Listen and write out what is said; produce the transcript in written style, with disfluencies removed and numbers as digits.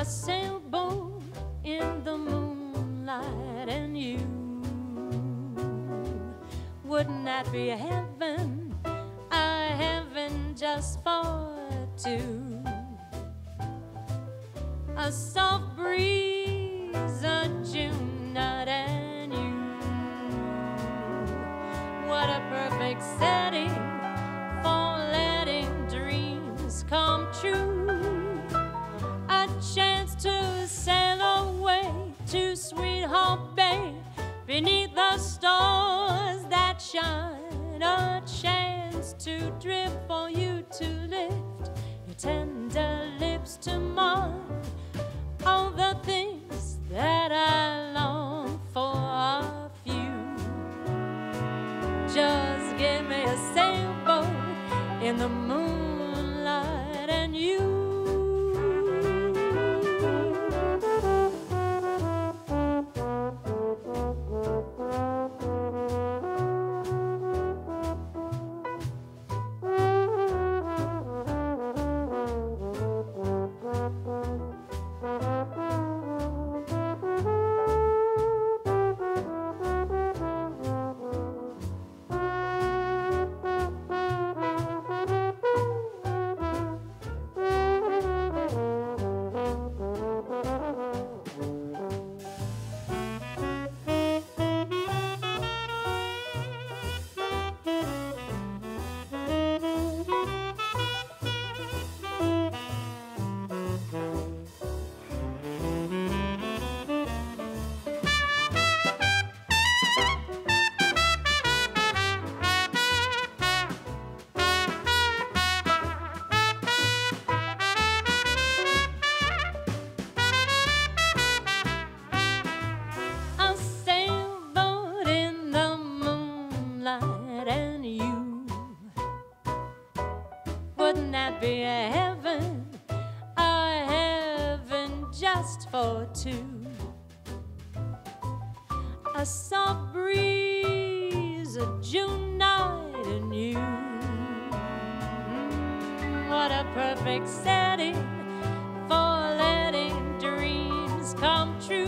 sailboat in the moonlight and you. Wouldn't that be heaven? A heaven just for two. A soft breeze, a June night and you. What a perfect setting for letting dreams come true. A chance to sail away to Sweetheart Bay beneath the stars that shine. A chance to drift for you to lift your tender lips to mine. All the things that I long for are few. Just give me a sailboat in the moonlight and you. Wouldn't that be a heaven just for two? A soft breeze, a June night and you. What a perfect setting for letting dreams come true.